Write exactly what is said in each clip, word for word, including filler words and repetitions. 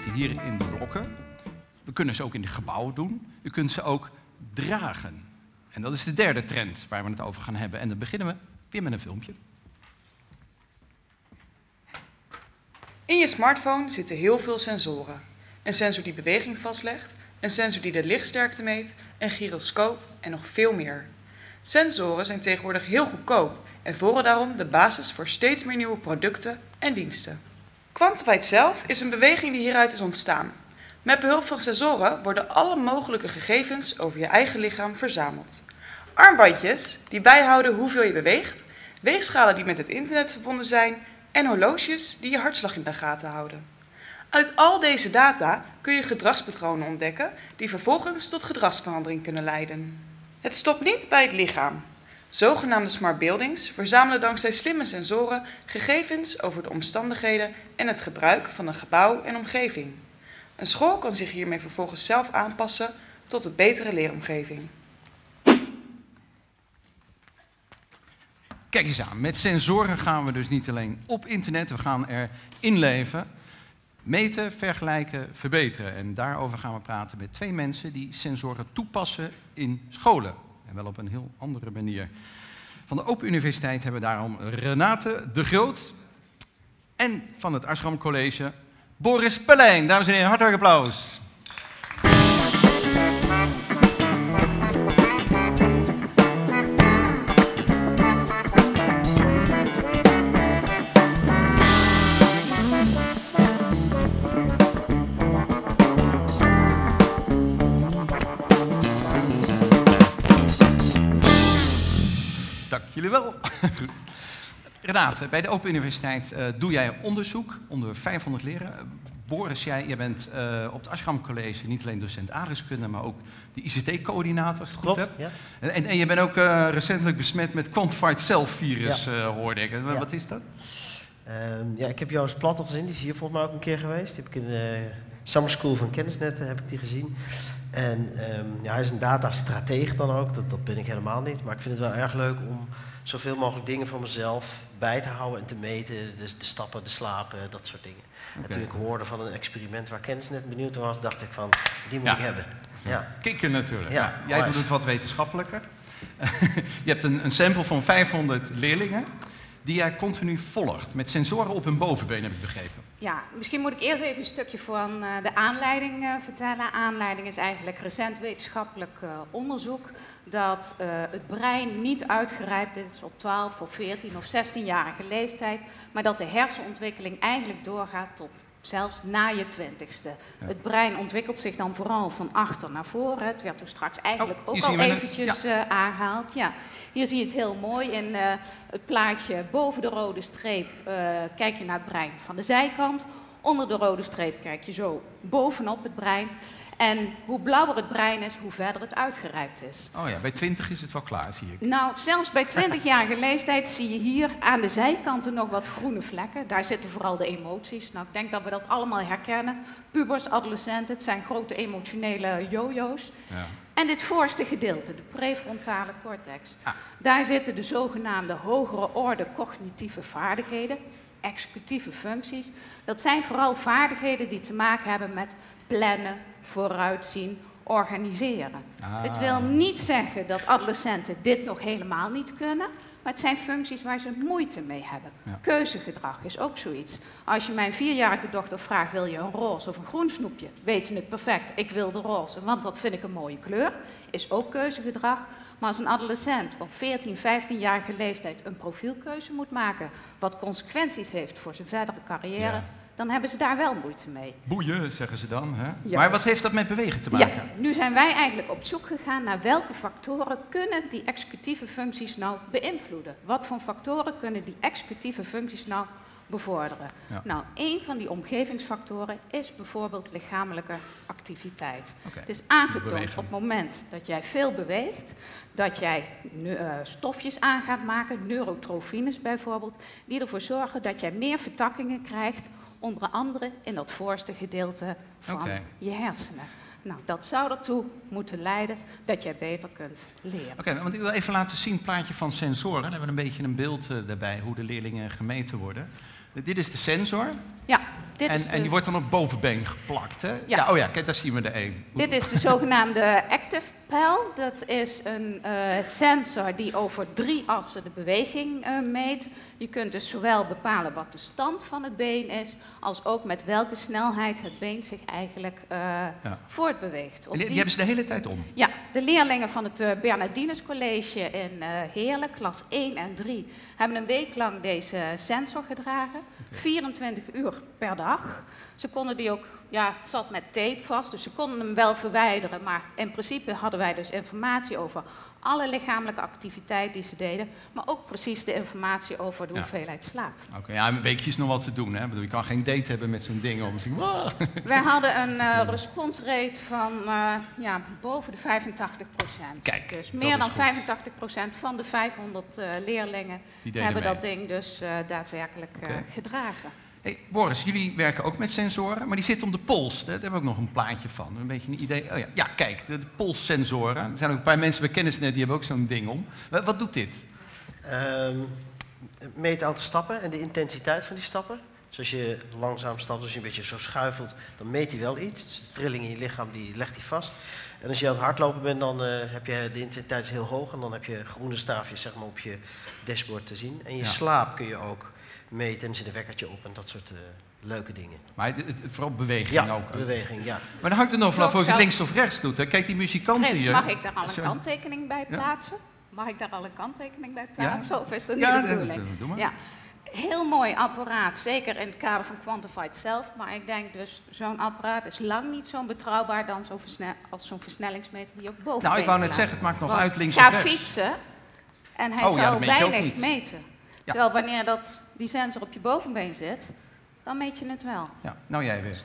zitten hier in de blokken. We kunnen ze ook in de gebouwen doen. U kunt ze ook dragen. En dat is de derde trend waar we het over gaan hebben. En dan beginnen we weer met een filmpje. In je smartphone zitten heel veel sensoren. Een sensor die beweging vastlegt, een sensor die de lichtsterkte meet, een gyroscoop en nog veel meer. Sensoren zijn tegenwoordig heel goedkoop en vormen daarom de basis voor steeds meer nieuwe producten en diensten. Quantified zelf is een beweging die hieruit is ontstaan. Met behulp van sensoren worden alle mogelijke gegevens over je eigen lichaam verzameld. Armbandjes die bijhouden hoeveel je beweegt, weegschalen die met het internet verbonden zijn en horloges die je hartslag in de gaten houden. Uit al deze data kun je gedragspatronen ontdekken die vervolgens tot gedragsverandering kunnen leiden. Het stopt niet bij het lichaam. Zogenaamde smart buildings verzamelen dankzij slimme sensoren gegevens over de omstandigheden en het gebruik van een gebouw en omgeving. Een school kan zich hiermee vervolgens zelf aanpassen tot een betere leeromgeving. Kijk eens aan, met sensoren gaan we dus niet alleen op internet, we gaan er inleven. Meten, vergelijken, verbeteren. En daarover gaan we praten met twee mensen die sensoren toepassen in scholen. En wel op een heel andere manier. Van de Open Universiteit hebben we daarom Renate de Groot. En van het Aschram College Boris Pellijn. Dames en heren, hartelijk applaus. Dank jullie wel. Goed. Renate, bij de Open Universiteit uh, doe jij onderzoek onder vijfhonderd leren. Boris, jij, jij bent uh, op het Aschram College niet alleen docent aardrijkskunde, maar ook de I C T-coördinator, als ik het goed Klopt, heb. Ja. En, en je bent ook uh, recentelijk besmet met Quantified Self-virus, Ja. uh, hoorde ik. Wat Ja. is dat? Um, ja, ik heb Joost Platte gezien, die is hier volgens mij ook een keer geweest. Die heb ik in de Summer School van Kennisnet heb ik die gezien. En um, ja, hij is een datastrateeg dan ook, dat, dat ben ik helemaal niet. Maar ik vind het wel erg leuk om zoveel mogelijk dingen van mezelf bij te houden en te meten. Dus de stappen, de slapen, dat soort dingen. Okay. En toen ik hoorde van een experiment waar Kennisnet benieuwd naar was, dacht ik van, die moet Ja. ik hebben. Ja. Kikken natuurlijk. Ja, Ja. Jij doet het wat wetenschappelijker. Je hebt een, een sample van vijfhonderd leerlingen die jij continu volgt. Met sensoren op hun bovenbeen, heb ik begrepen. Ja, misschien moet ik eerst even een stukje van uh, de aanleiding uh, vertellen. Aanleiding is eigenlijk recent wetenschappelijk uh, onderzoek dat uh, het brein niet uitgerijpt is op twaalf of veertien of zestienjarige leeftijd, maar dat de hersenontwikkeling eigenlijk doorgaat tot zelfs na je twintigste. Ja. Het brein ontwikkelt zich dan vooral van achter naar voren. Het werd toen straks eigenlijk oh, ook al eventjes ja. uh, aangehaald. Ja. Hier zie je het heel mooi in uh, het plaatje boven de rode streep. Uh, kijk je naar het brein van de zijkant. Onder de rode streep kijk je zo bovenop het brein. En hoe blauwer het brein is, hoe verder het uitgerijpt is. Oh ja, bij twintig is het wel klaar, zie ik. Nou, zelfs bij twintigjarige leeftijd zie je hier aan de zijkanten nog wat groene vlekken. Daar zitten vooral de emoties. Nou, ik denk dat we dat allemaal herkennen. Pubers, adolescenten, het zijn grote emotionele jojo's. Ja. En dit voorste gedeelte, de prefrontale cortex. Ah. Daar zitten de zogenaamde hogere orde cognitieve vaardigheden, executieve functies. Dat zijn vooral vaardigheden die te maken hebben met plannen, vooruitzien, organiseren. Ah. Het wil niet zeggen dat adolescenten dit nog helemaal niet kunnen, maar het zijn functies waar ze moeite mee hebben. Ja. Keuzegedrag is ook zoiets. Als je mijn vierjarige dochter vraagt, wil je een roze of een groen snoepje? Weet ze het perfect, ik wil de roze, want dat vind ik een mooie kleur. Is ook keuzegedrag. Maar als een adolescent op veertien, vijftienjarige leeftijd een profielkeuze moet maken, wat consequenties heeft voor zijn verdere carrière, ja. dan hebben ze daar wel moeite mee. Boeien, zeggen ze dan. Hè? Ja. Maar wat heeft dat met bewegen te maken? Ja, nu zijn wij eigenlijk op zoek gegaan naar welke factoren kunnen die executieve functies nou beïnvloeden. Wat voor factoren kunnen die executieve functies nou bevorderen? Ja. Nou, een van die omgevingsfactoren is bijvoorbeeld lichamelijke activiteit. Okay. Het is aangetoond op het moment dat jij veel beweegt, dat jij uh, stofjes aan gaat maken, neurotrofines bijvoorbeeld, die ervoor zorgen dat jij meer vertakkingen krijgt, onder andere in dat voorste gedeelte van okay. je hersenen. Nou, dat zou ertoe moeten leiden dat jij beter kunt leren. Oké, okay, want ik wil even laten zien een plaatje van sensoren. Dan hebben we een beetje een beeld uh, daarbij, hoe de leerlingen gemeten worden. Dit is de sensor. Ja, dit En, is de... en die wordt dan op bovenbeen geplakt, hè? Ja. Oh ja, kijk, daar zien we er één. Dit is de zogenaamde Active Pal. Dat is een uh, sensor die over drie assen de beweging uh, meet. Je kunt dus zowel bepalen wat de stand van het been is, als ook met welke snelheid het been zich eigenlijk uh, ja. voortbeweegt. Die, die, die hebben ze de hele tijd om? Ja, de leerlingen van het uh, Bernardinus College in uh, Heerlen, klas één en drie, hebben een week lang deze sensor gedragen. Okay. vierentwintig uur per dag. Ze konden die ook, ja, het zat met tape vast, dus ze konden hem wel verwijderen, maar in principe hadden wij dus informatie over alle lichamelijke activiteit die ze deden, maar ook precies de informatie over de ja. hoeveelheid slaap. Oké, okay, ja, een weekje is nog wat te doen, hè? Ik bedoel, je kan geen date hebben met zo'n ding om. Wow. Wij hadden een uh, responsrate van uh, ja, boven de vijfentachtig procent. Kijk, dus meer dan vijfentachtig procent van de vijfhonderd uh, leerlingen hebben mee. dat ding dus uh, daadwerkelijk uh, okay. gedragen. Hey, Boris, jullie werken ook met sensoren, maar die zitten om de pols. Daar hebben we ook nog een plaatje van. Een beetje een idee. Oh ja, ja, kijk, de, de polssensoren. Er zijn ook een paar mensen bij Kennisnet die hebben ook zo'n ding om. Wat, wat doet dit? Um, meet het aantal stappen en de intensiteit van die stappen. Dus als je langzaam stapt, als je een beetje zo schuifelt, dan meet hij wel iets. Dus de trilling in je lichaam, die legt hij vast. En als je aan het hardlopen bent, dan uh, heb je de intensiteit is heel hoog. En dan heb je groene staafjes zeg maar, op je dashboard te zien. En je ja. slaap kun je ook meten en er zit een wekkertje op en dat soort uh, leuke dingen. Maar het, het, vooral beweging ja, ook. beweging, ja. Maar dan hangt het nog vanaf of je het links of rechts doet. Hè? Kijk, die muzikanten Chris, hier. Mag ik daar al een kanttekening bij plaatsen? Ja? Mag ik daar al een kanttekening bij plaatsen? Ja? Of is dat niet ja, de bedoeling? Ja, doe maar. Ja. Heel mooi apparaat, zeker in het kader van Quantified Self. Maar ik denk dus, zo'n apparaat is lang niet zo betrouwbaar dan zo versnel, als zo'n versnellingsmeter die ook boven. Nou, ik wou net zeggen, het maakt nog Want uit links of of rechts. Ga fietsen en hij oh, zal ja, weinig meten. Ja. Terwijl wanneer dat, die sensor op je bovenbeen zit, dan meet je het wel. Ja, nou jij weer.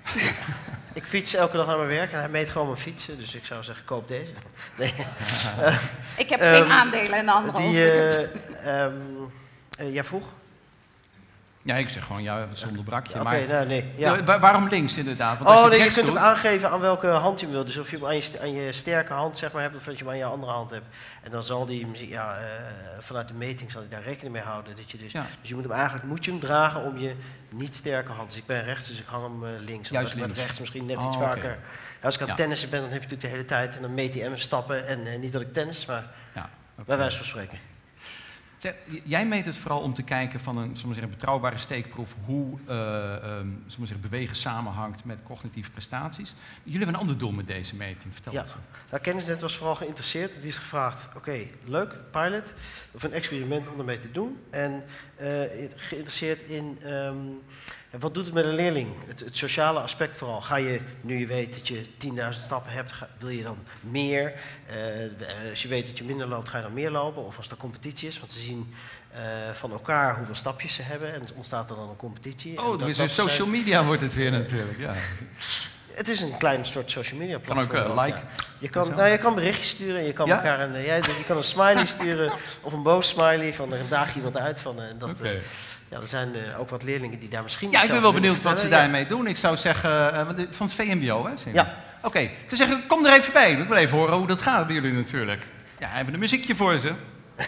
Ik fiets elke dag naar mijn werk en hij meet gewoon mijn fietsen, dus ik zou zeggen, koop deze. Nee. uh, ik heb um, geen aandelen in de andere die, uh, um, uh, Jij vroeg? Ja, ik zeg gewoon ja, zonder brakje. Oké, okay, nou, nee. Ja. Waar, waarom links inderdaad? Want als oh, je, nee, je kunt doet, ook aangeven aan welke hand je hem wilt. Dus of je hem aan je, aan je sterke hand zeg maar, hebt of dat je hem aan je andere hand hebt. En dan zal die ja, uh, vanuit de meting zal hij daar rekening mee houden. Dat je dus, ja. dus je moet hem eigenlijk moet je hem dragen om je niet sterke hand. Dus ik ben rechts, dus ik hang hem uh, links. Juist links. Met rechts misschien net oh, iets vaker. Okay. Ja, als ik aan het ja. tennissen ben, dan heb je natuurlijk de hele tijd. En dan meet hij en stappen. En uh, niet dat ik tennis, maar ja, okay. bij wijze van spreken. Zeg, jij meet het vooral om te kijken van een zeggen, betrouwbare steekproef hoe uh, um, zeggen, bewegen samenhangt met cognitieve prestaties. Jullie hebben een ander doel met deze meting, vertel ja. eens. Nou, Kennisnet was vooral geïnteresseerd. Die heeft gevraagd, oké, okay, leuk, pilot, of een experiment om ermee te doen. En uh, geïnteresseerd in, um, wat doet het met een leerling? Het, het sociale aspect vooral. Ga je, nu je weet dat je tienduizend stappen hebt, ga, wil je dan meer? Uh, als je weet dat je minder loopt, ga je dan meer lopen? Of als er competitie is, want ze zien uh, van elkaar hoeveel stapjes ze hebben. En ontstaat er dan een competitie. Oh, dus dat social zijn... media wordt het weer natuurlijk, ja. Het is een klein soort social media platform. Kan ook uh, like. Ja. Je, kan, nou, je kan berichtjes sturen en je kan ja? elkaar een, ja, je kan een smiley sturen of een boos smiley van er daag iemand uit van. En dat, okay. uh, ja, er zijn uh, ook wat leerlingen die daar misschien. Ja, ik ben wel benieuwd wat ze daarmee doen. Ik zou zeggen, uh, van het V M B O, hè? Ja. Oké, okay. Ze zeggen, kom er even bij. Ik wil even horen hoe dat gaat bij jullie natuurlijk. Ja, even een muziekje voor ze.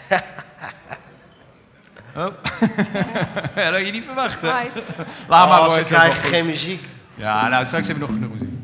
Oh. Ja, dat had je niet verwacht, hè? Laat maar, oh, ze krijgen geen muziek. Ja, nou, straks hebben we nog genoeg muziek.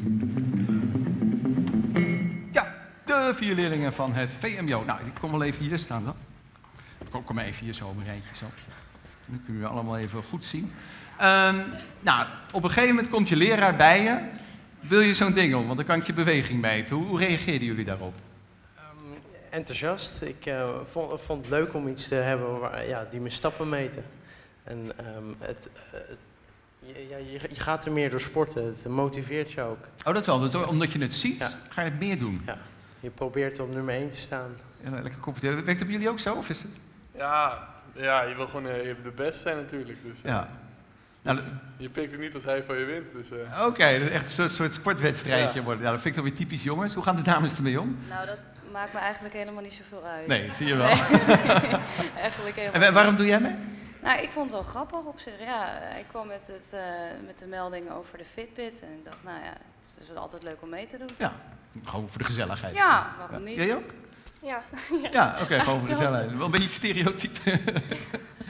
Ja, de vier leerlingen van het V M B O. Nou, ik kom wel even hier staan dan. Kom, kom maar even hier zo op een rijtje zo. Dan kunnen we allemaal even goed zien. Um, nou, op een gegeven moment komt je leraar bij je. Wil je zo'n ding om? Want dan kan ik je beweging meten. Hoe, hoe reageerden jullie daarop? Um, enthousiast. Ik uh, vond, vond het leuk om iets te hebben waar, ja, die mijn stappen meten. En um, het... Uh, Ja, je, je gaat er meer door sporten, het motiveert je ook. Oh, dat wel, omdat je het ziet, ja. ga je het meer doen? Ja, je probeert op nummer één te staan. Ja, lekker competitief. Werkt het bij jullie ook zo, of is het? Ja, ja je wil gewoon uh, de best zijn natuurlijk. Dus, uh, ja. je, nou, je pikt het niet als hij van je wint. Dus, uh. Oké, okay, dat is echt een soort, soort sportwedstrijdje ja. worden. Ja, dat vind ik toch weer typisch jongens. Hoe gaan de dames ermee om? Nou, dat maakt me eigenlijk helemaal niet zoveel uit. Nee, zie je wel. Nee. Eigenlijk helemaal en waarom doe jij mee? Nou, ik vond het wel grappig op zich. Ja, ik kwam met, het, uh, met de melding over de Fitbit en ik dacht, nou ja, het is altijd leuk om mee te doen. Ja, gewoon voor de gezelligheid. Ja, waarom niet? Jij ook? Ja. Ja, oké, okay, gewoon voor de gezelligheid. Wel een beetje stereotype.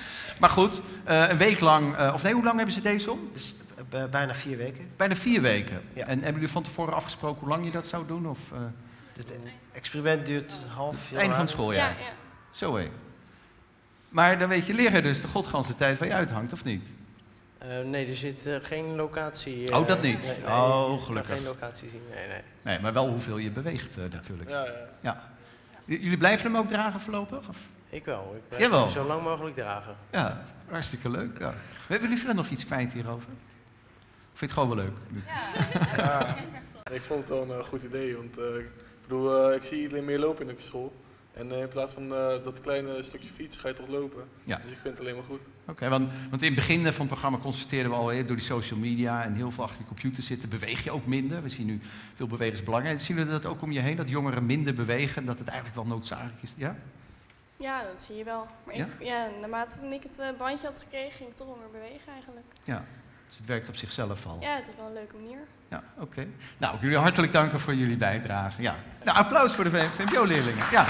Maar goed, uh, een week lang, uh, of nee, hoe lang hebben ze deze om? Dus, uh, bijna vier weken. Bijna vier weken. Ja. En hebben jullie van tevoren afgesproken hoe lang je dat zou doen? Of, uh... Het experiment duurt half Het einde van het schooljaar? Ja, ja. Zo hé. Maar dan weet je leren dus de godganse tijd waar je uithangt, of niet? Uh, nee, er zit uh, geen locatie. Uh, oh, dat niet? Nee, nee, oh, je gelukkig. kan geen locatie zien, nee, nee. Nee, maar wel hoeveel je beweegt uh, natuurlijk. Ja, ja. Ja. Jullie blijven hem ook dragen voorlopig? Of? Ik wel. Ik blijf Jawel. hem zo lang mogelijk dragen. Ja, hartstikke leuk. Ja. Hebben jullie verder nog iets kwijt hierover? Of vind je het gewoon wel leuk? Ja. Ja, ik vond het wel een uh, goed idee, want uh, ik bedoel, uh, ik zie iedereen meer lopen in de school. En uh, in plaats van uh, dat kleine stukje fiets ga je toch lopen. Ja. Dus ik vind het alleen maar goed. Oké, okay, want, want in het begin van het programma constateerden we al, he, door die social media en heel veel achter de computer zitten, beweeg je ook minder. We zien nu veel bewegen is belangrijk. Zien jullie dat ook om je heen, dat jongeren minder bewegen, dat het eigenlijk wel noodzakelijk is? Ja? Ja, dat zie je wel. Maar ja? Ik, ja, naarmate ik het uh, bandje had gekregen, ging ik toch wel meer bewegen eigenlijk. Ja, dus het werkt op zichzelf al. Ja, het is wel een leuke manier. Ja, oké. Okay. Nou, ik wil jullie hartelijk danken voor jullie bijdrage. Ja. Nou, applaus voor de V M B O-leerlingen. Ja.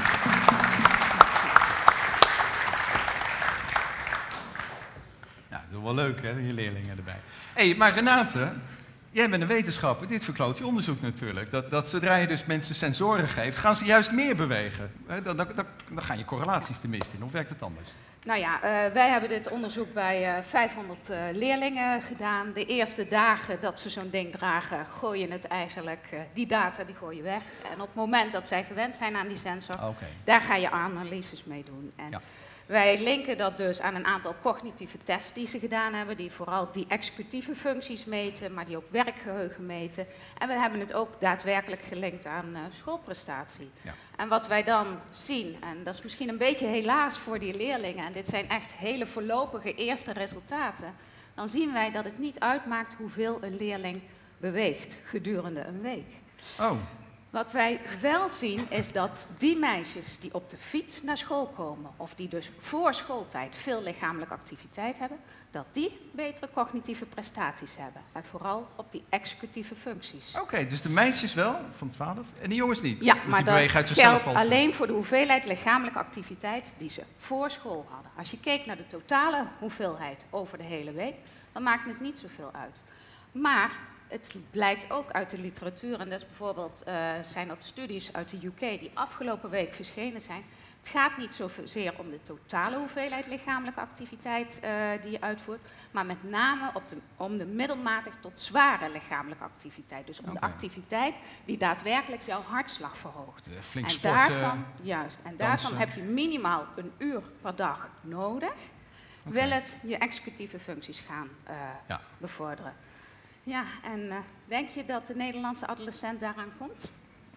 Nou, dat is wel leuk, hè, je leerlingen erbij. Hé, hey, maar Renate, jij bent een wetenschapper. Dit verkloot je onderzoek natuurlijk. Dat, dat zodra je dus mensen sensoren geeft, gaan ze juist meer bewegen. Dan, dan, dan, dan gaan je correlaties te mist in. Of werkt het anders? Nou ja, uh, wij hebben dit onderzoek bij uh, vijfhonderd uh, leerlingen gedaan. De eerste dagen dat ze zo'n ding dragen, gooi je het eigenlijk, uh, die data die gooi je weg. En op het moment dat zij gewend zijn aan die sensor, okay. daar ga je analyses mee doen. En ja. Wij linken dat dus aan een aantal cognitieve tests die ze gedaan hebben, die vooral die executieve functies meten, maar die ook werkgeheugen meten. En we hebben het ook daadwerkelijk gelinkt aan uh, schoolprestatie. Ja. En wat wij dan zien, en dat is misschien een beetje helaas voor die leerlingen, en dit zijn echt hele voorlopige eerste resultaten, dan zien wij dat het niet uitmaakt hoeveel een leerling beweegt gedurende een week. Oh. Wat wij wel zien is dat die meisjes die op de fiets naar school komen, of die dus voor schooltijd veel lichamelijke activiteit hebben, dat die betere cognitieve prestaties hebben. En vooral op die executieve functies. Oké, okay, dus de meisjes wel, van twaalf, en de jongens niet? Ja, maar dat geldt al alleen voor de hoeveelheid lichamelijke activiteit die ze voor school hadden. Als je keek naar de totale hoeveelheid over de hele week, dan maakt het niet zoveel uit. Maar het blijkt ook uit de literatuur, en dat is bijvoorbeeld, uh, zijn dat studies uit de U K die afgelopen week verschenen zijn. Het gaat niet zozeer om de totale hoeveelheid lichamelijke activiteit uh, die je uitvoert, maar met name op de, om de middelmatig tot zware lichamelijke activiteit. Dus om okay. de activiteit die daadwerkelijk jouw hartslag verhoogt. Uh, flink en sporten, daarvan, juist, en daarvan heb je minimaal een uur per dag nodig, okay. wil het je executieve functies gaan uh, ja. bevorderen. Ja, en uh, denk je dat de Nederlandse adolescent daaraan komt?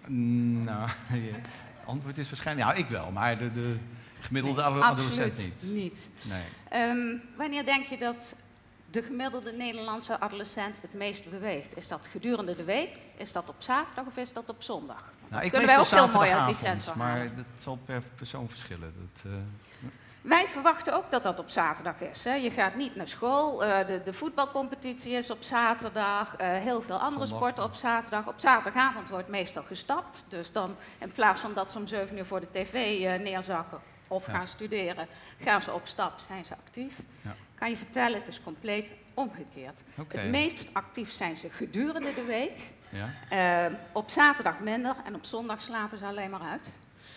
Nou, het antwoord is waarschijnlijk, ja, ik wel, maar de, de gemiddelde nee, adolescent niet. niet. Nee. Um, wanneer denk je dat de gemiddelde Nederlandse adolescent het meest beweegt? Is dat gedurende de week? Is dat op zaterdag of is dat op zondag? Nou, dat ik kunnen wij ook heel mooi uit die avond, sensor maar halen. dat zal per persoon verschillen. Dat, uh, Wij verwachten ook dat dat op zaterdag is. Hè. Je gaat niet naar school, uh, de, de voetbalcompetitie is op zaterdag, uh, heel veel andere Zondag. sporten op zaterdag. Op zaterdagavond wordt meestal gestapt, dus dan in plaats van dat ze om zeven uur voor de tv uh, neerzakken of ja. gaan studeren, gaan ze op stap, zijn ze actief. Ja. Kan je vertellen, het is compleet omgekeerd. Okay. Het meest actief zijn ze gedurende de week, ja. uh, op zaterdag minder en op zondag slapen ze alleen maar uit.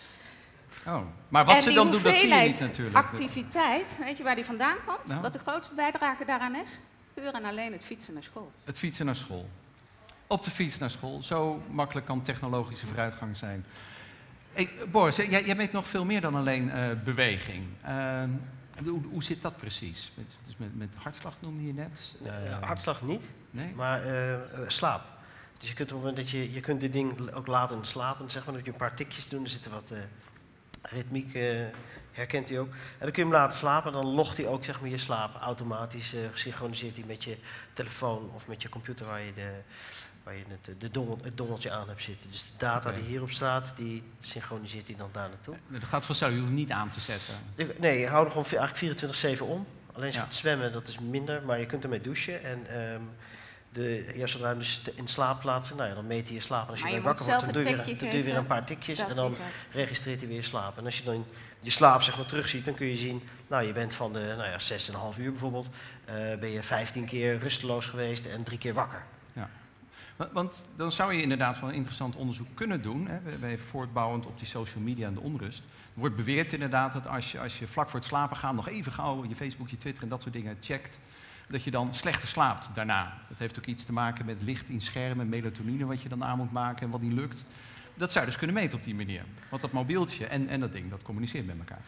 Oh, maar wat en ze dan doen, dat zie je niet natuurlijk. Activiteit, weet je waar die vandaan komt? Nou. Wat de grootste bijdrage daaraan is? Puur en alleen het fietsen naar school. Het fietsen naar school. Op de fiets naar school. Zo makkelijk kan technologische vooruitgang zijn. Hey, Boris, jij, jij weet nog veel meer dan alleen uh, beweging. Uh, hoe, hoe zit dat precies? Met, dus met, met hartslag noemde je net? Uh, ja, hartslag niet, nee? maar uh, uh, slaap. Dus je kunt op het moment dat je, je kunt dit ding ook laten slapen, zeg maar, dat je een paar tikjes doen, er zitten wat uh, ritmiek, uh, herkent hij ook. En dan kun je hem laten slapen, dan logt hij ook, zeg maar, je slaap automatisch, uh, gesynchroniseerd hij met je telefoon of met je computer waar je, de, waar je het, de dongel, het dongeltje aan hebt zitten. Dus de data okay. die hierop staat, die synchroniseert hij dan daar naartoe. Dat gaat vanzelf, je hoeft niet aan te zetten. Nee, je houdt er gewoon eigenlijk vierentwintig zeven om. Alleen als je ja. gaat zwemmen, dat is minder, maar je kunt ermee douchen. En, um, De, ja, zodra je dus in slaap plaatsen, nou ja, dan meet hij je slaap. En als je Maar je weer wakker moet wordt, dan zelf doe je, een weer, tikje dan doe je weer geven. een paar tikjes Dat en dan is het. registreert hij weer je slaap. En als je dan je slaap zeg maar, terugziet, dan kun je zien, nou je bent van de nou ja, zes en een half uur bijvoorbeeld, uh, ben je vijftien keer rusteloos geweest en drie keer wakker. Ja. Want dan zou je inderdaad wel een interessant onderzoek kunnen doen, hè, bij voortbouwend op die social media en de onrust. Er wordt beweerd inderdaad dat als je, als je vlak voor het slapen gaan nog even gauw je Facebook, je Twitter en dat soort dingen checkt, dat je dan slechter slaapt daarna. Dat heeft ook iets te maken met licht in schermen, melatonine wat je dan aan moet maken en wat niet lukt. Dat zou je dus kunnen meten op die manier. Want dat mobieltje en, en dat ding, dat communiceert met elkaar.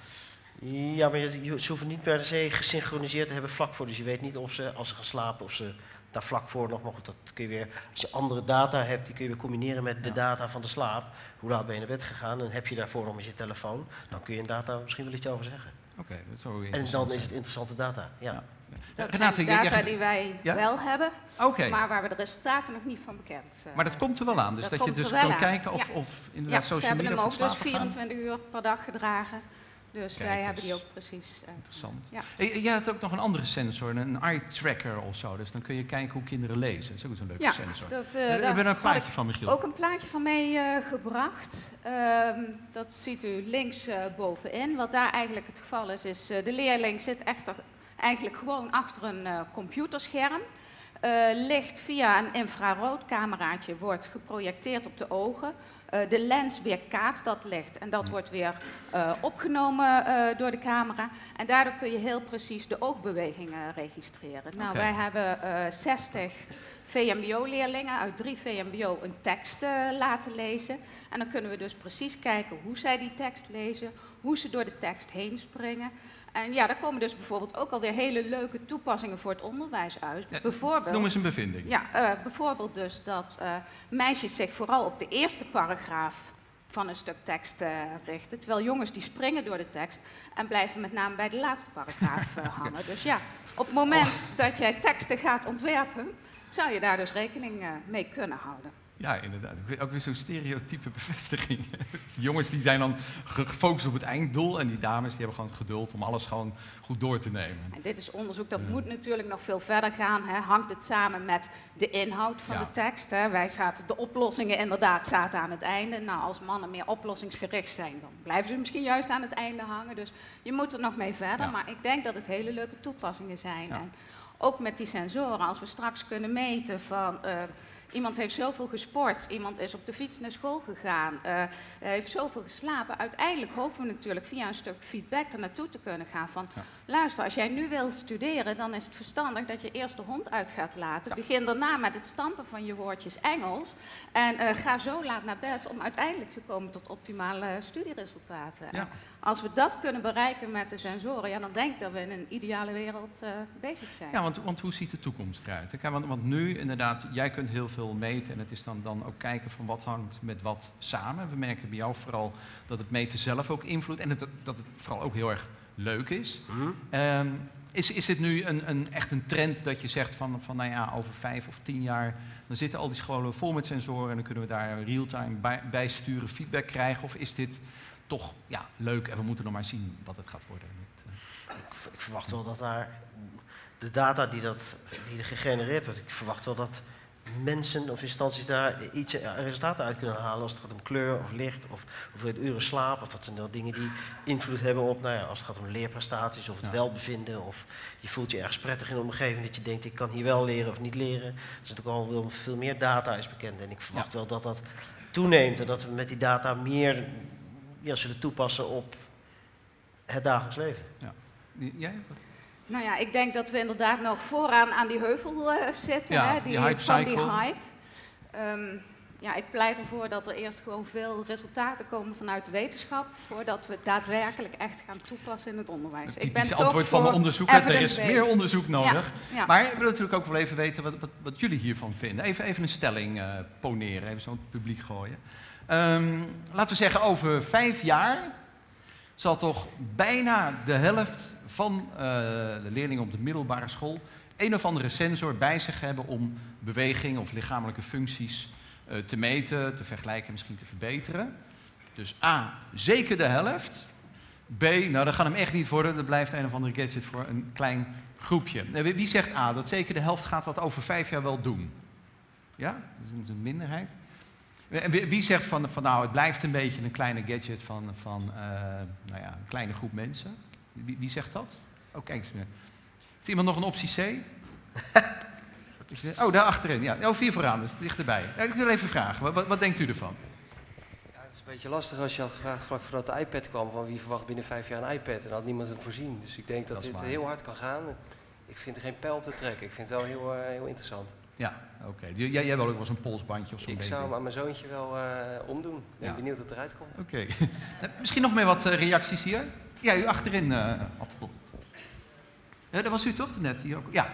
Ja, maar je, je, ze hoeven niet per se gesynchroniseerd te hebben vlak voor. Dus je weet niet of ze, als ze gaan slapen, of ze daar vlak voor nog mogen. Dat kun je weer, als je andere data hebt, die kun je weer combineren met de Ja. data van de slaap. Hoe laat ben je naar bed gegaan en heb je daarvoor nog met je telefoon. Dan kun je inderdaad daar misschien wel iets over zeggen. Oké, okay, dat is zo En interessant. dan is het interessante data, ja. Ja. Dat Renate, zijn jij- data jij- die wij Ja? wel hebben, Oké, maar waar we de resultaten nog niet van bekend uh, maar dat komt er wel aan. Dus dat, dat je komt dus er wel kan aan. kijken of, Ja. of Ja, inderdaad ze social hebben media hem voor ook dus slapen gaan. vierentwintig uur per dag gedragen. Dus Kijk wij hebben eens. die ook precies. Uh, Interessant. Ja. Hey, jij had ook nog een andere sensor, een eye tracker of zo. Dus dan kun je kijken hoe kinderen lezen. Dat is ook zo'n leuke Ja, sensor. dat, uh, Daar daar hebben we een had plaatje ik van, Michiel. ook een plaatje van meegebracht. Ehm dat ziet u links uh, bovenin. Wat daar eigenlijk het geval is, is uh, de leerling zit echter eigenlijk gewoon achter een uh, computerscherm. Uh, licht via een infraroodcameraatje wordt geprojecteerd op de ogen. Uh, de lens weerkaatst dat licht en dat wordt weer uh, opgenomen uh, door de camera. En daardoor kun je heel precies de oogbewegingen registreren. Nou, Oké. wij hebben uh, zestig V M B O-leerlingen uit drie V M B O een tekst uh, laten lezen. En dan kunnen we dus precies kijken hoe zij die tekst lezen, hoe ze door de tekst heen springen. En ja, daar komen dus bijvoorbeeld ook alweer hele leuke toepassingen voor het onderwijs uit. Ja, bijvoorbeeld, Noem eens een bevinding. ja, uh, bijvoorbeeld dus dat uh, meisjes zich vooral op de eerste paragraaf van een stuk tekst uh, richten. Terwijl jongens die springen door de tekst en blijven met name bij de laatste paragraaf uh, hangen. Dus ja, op het moment dat jij teksten gaat ontwerpen, zou je daar dus rekening uh, mee kunnen houden. Ja, inderdaad. Ook weer zo'n stereotype bevestiging. De jongens die zijn dan gefocust op het einddoel en die dames die hebben gewoon het geduld om alles gewoon goed door te nemen. En dit is onderzoek dat Ja. moet natuurlijk nog veel verder gaan. Hè. Hangt het samen met de inhoud van Ja. de tekst? Hè. Wij zaten, de oplossingen inderdaad zaten aan het einde. Nou, als mannen meer oplossingsgericht zijn, dan blijven ze misschien juist aan het einde hangen. Dus je moet er nog mee verder. Ja. Maar ik denk dat het hele leuke toepassingen zijn. Ja. En ook met die sensoren, als we straks kunnen meten van... Uh, iemand heeft zoveel gesport, iemand is op de fiets naar school gegaan, uh, heeft zoveel geslapen. Uiteindelijk hopen we natuurlijk via een stuk feedback er naartoe te kunnen gaan van... Ja. Luister, als jij nu wilt studeren, dan is het verstandig dat je eerst de hond uit gaat laten. Ja. Begin daarna met het stampen van je woordjes Engels. En uh, ga zo laat naar bed om uiteindelijk te komen tot optimale studieresultaten. Ja. En als we dat kunnen bereiken met de sensoren, ja, dan denk ik dat we in een ideale wereld uh, bezig zijn. Ja, want, want hoe ziet de toekomst eruit? Kijk, want, want nu inderdaad, jij kunt heel veel meten en het is dan, dan ook kijken van wat hangt met wat samen. We merken bij jou vooral dat het meten zelf ook invloedt en het, dat het vooral ook heel erg leuk is. Hm? Um, is, is dit nu een, een, echt een trend dat je zegt van, van nou ja, over vijf of tien jaar, dan zitten al die scholen vol met sensoren en dan kunnen we daar real-time bij, bij sturen, feedback krijgen? Of is dit toch ja, leuk en we moeten nog maar zien wat het gaat worden? Ik, ik verwacht wel dat daar de data die, dat, die er gegenereerd wordt, ik verwacht wel dat mensen of instanties daar iets uh, resultaten uit kunnen halen als het gaat om kleur of licht of hoeveel uren slaap. Of dat zijn wel dingen die invloed hebben op, nou ja, als het gaat om leerprestaties of het Ja. welbevinden. Of je voelt je ergens prettig in de omgeving dat je denkt ik kan hier wel leren of niet leren. Dus natuurlijk al wel veel meer data is bekend en ik verwacht Ja. wel dat dat toeneemt en dat we met die data meer ja, zullen toepassen op het dagelijks leven. Ja. Jij? Nou ja, ik denk dat we inderdaad nog vooraan aan die heuvel uh, zitten, Ja, hè, die hype van die cycle. hype. Um, ja, ik pleit ervoor dat er eerst gewoon veel resultaten komen vanuit de wetenschap, voordat we het daadwerkelijk echt gaan toepassen in het onderwijs. Het Ik ben typische toch antwoord van de voor onderzoeker, er is evidence-based. meer onderzoek nodig. Ja, ja. Maar ik wil natuurlijk ook wel even weten wat, wat, wat jullie hiervan vinden. Even, even een stelling uh, poneren, even zo in het publiek gooien. Um, laten we zeggen, over vijf jaar zal toch bijna de helft van uh, de leerlingen op de middelbare school een of andere sensor bij zich hebben om beweging of lichamelijke functies uh, te meten, te vergelijken, misschien te verbeteren. Dus A, zeker de helft. B, nou dat gaat hem echt niet worden. Dat blijft een of andere gadget voor een klein groepje. Wie zegt A? Dat zeker de helft gaat dat over vijf jaar wel doen. Ja? Dat is een minderheid. En wie zegt van, van nou, het blijft een beetje een kleine gadget van, van uh, nou ja, een kleine groep mensen? Wie, wie zegt dat? Oh, kijk eens. Heeft iemand nog een optie C? Oh, daar achterin. Ja. Oh, vier vooraan, dus dichterbij. Ja, ik wil even vragen. Wat, wat denkt u ervan? Ja, het is een beetje lastig als je had gevraagd vlak voordat de iPad kwam van wie verwacht binnen vijf jaar een iPad. En dan had niemand hem voorzien. Dus ik denk dat, dat dit waar. heel hard kan gaan. Ik vind er geen pijl op te trekken. Ik vind het wel heel, uh, heel interessant. Ja, oké. Okay. Jij, jij wil ook wel eens een polsbandje of zo'n Ik zou hem aan mijn zoontje wel uh, omdoen. Ik ben ja. benieuwd wat eruit komt. Oké. Okay. Misschien nog meer wat uh, reacties hier. Ja, u achterin. Uh, ja, dat was u toch net? Die ook? Ja.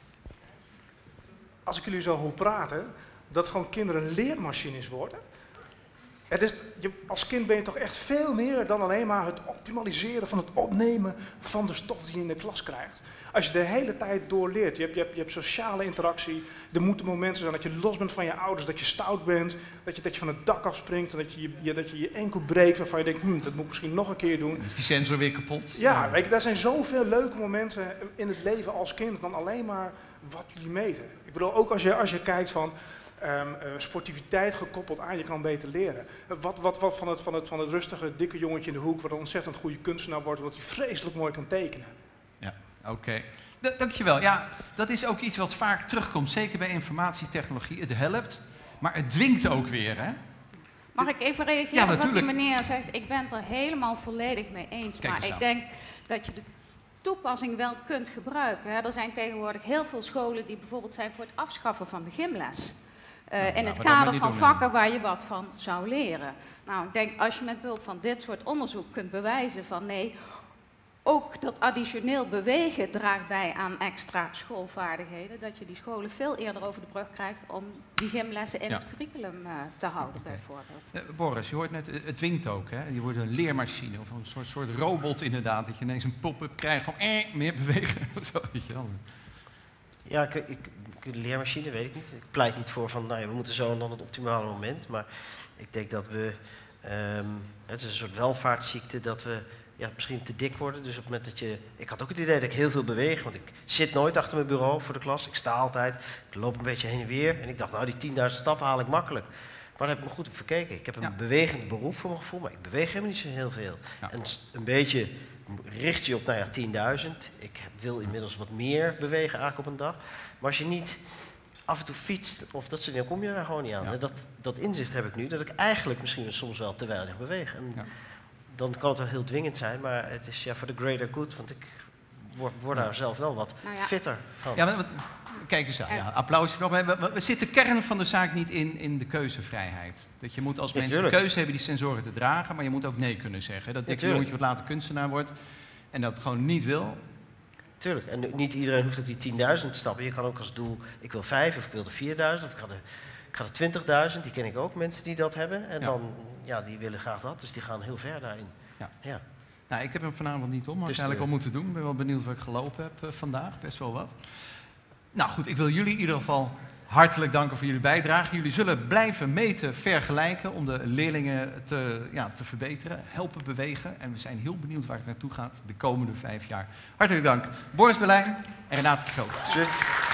Als ik jullie zo hoor praten, dat gewoon kinderen leermachines worden. Het is, je, als kind ben je toch echt veel meer dan alleen maar het optimaliseren van het opnemen van de stof die je in de klas krijgt. Als je de hele tijd door leert, je hebt, je hebt, je hebt sociale interactie, er moeten momenten zijn dat je los bent van je ouders, dat je stout bent, dat je, dat je van het dak afspringt en dat je je, dat je je enkel breekt waarvan je denkt, hm, dat moet ik misschien nog een keer doen. Is die sensor weer kapot? Ja, weet je, daar zijn zoveel leuke momenten in het leven als kind dan alleen maar wat jullie meten. Ik bedoel, ook als je, als je kijkt van um, uh, sportiviteit gekoppeld aan je kan beter leren. Wat, wat, wat van, het, van, het, van het rustige, dikke jongetje in de hoek, wat een ontzettend goede kunstenaar wordt, omdat hij vreselijk mooi kan tekenen. Ja, oké. Okay. Dankjewel. Ja, dat is ook iets wat vaak terugkomt, zeker bij informatietechnologie. Het helpt, maar het dwingt ook weer, hè? Mag ik even reageren op wat die meneer zegt? Ik ben het er helemaal volledig mee eens. Kijk maar ik denk dat je de toepassing wel kunt gebruiken. Hè. Er zijn tegenwoordig heel veel scholen die bijvoorbeeld zijn voor het afschaffen van de gymles. Uh, nou, in het kader van doen, vakken waar je wat van zou leren. Nou, ik denk als je met behulp van dit soort onderzoek kunt bewijzen van nee, ook dat additioneel bewegen draagt bij aan extra schoolvaardigheden, dat je die scholen veel eerder over de brug krijgt om die gymlessen in ja. het curriculum uh, te houden, okay. bijvoorbeeld. Uh, Boris, je hoort net, het dwingt ook, hè? Je wordt een leermachine of een soort, soort robot inderdaad, dat je ineens een pop-up krijgt van eh, meer bewegen of zo, weet je wel. Ja, ik, ik, ik, leermachine weet ik niet. Ik pleit niet voor van, nou ja, we moeten zo en dan het optimale moment, maar ik denk dat we, um, het is een soort welvaartsziekte dat we ja, misschien te dik worden. Dus op het moment dat je... Ik had ook het idee dat ik heel veel beweeg, want ik zit nooit achter mijn bureau voor de klas. Ik sta altijd, ik loop een beetje heen en weer. En ik dacht, nou, die tienduizend stappen haal ik makkelijk. Maar daar heb ik me goed op verkeken. Ik heb een ja. bewegend beroep voor mijn gevoel, maar ik beweeg helemaal niet zo heel veel. Ja. En een beetje richt je op, nou ja, tienduizend. Ik wil inmiddels wat meer bewegen eigenlijk op een dag. Maar als je niet af en toe fietst of dat soort dingen, kom je daar gewoon niet aan. Ja. Dat, dat inzicht heb ik nu, dat ik eigenlijk misschien soms wel te weinig beweeg. En ja. dan kan het wel heel dwingend zijn, maar het is ja voor de greater good, want ik word, word daar zelf wel wat nou ja. fitter van. Ja, maar, kijk eens aan, ja, applausje nog. We, we, we zitten kern van de zaak niet in, in de keuzevrijheid. Dat je moet als mensen de keuze hebben die sensoren te dragen, maar je moet ook nee kunnen zeggen. Dat dikke jongetje wat later kunstenaar wordt en dat gewoon niet wil. Tuurlijk, en niet iedereen hoeft ook die tienduizend stappen. Je kan ook als doel, ik wil vijf of ik wil de vierduizend of ik ga de... Ik ga de twintigduizend, die ken ik ook, mensen die dat hebben. En ja. dan, ja, die willen graag dat, dus die gaan heel ver daarin. Ja. Ja. Nou, ik heb hem vanavond niet om, maar dus eigenlijk al moeten doen. Ik ben wel benieuwd wat ik gelopen heb uh, vandaag, best wel wat. Nou goed, ik wil jullie in ieder geval hartelijk danken voor jullie bijdrage. Jullie zullen blijven meten, vergelijken om de leerlingen te, ja, te verbeteren, helpen bewegen. En we zijn heel benieuwd waar het naartoe gaat de komende vijf jaar. Hartelijk dank, Boris Berlijn en Renate Groot.